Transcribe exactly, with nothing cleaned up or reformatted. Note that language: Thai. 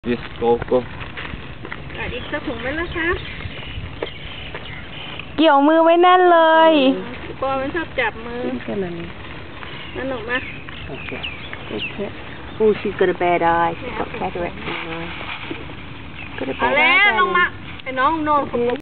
ดิสโก้โก้อีกสักถุงไหมล่ะคะเกี่ยวมือไว้แน่นเลยปอมันชอบจับมือนั่นออกมาโอเคโอเค Oh, she's got a bad eye. She's got cataract in her eye. Got a bad eye. เอาแล้วลงมาไอ้น้องโน่น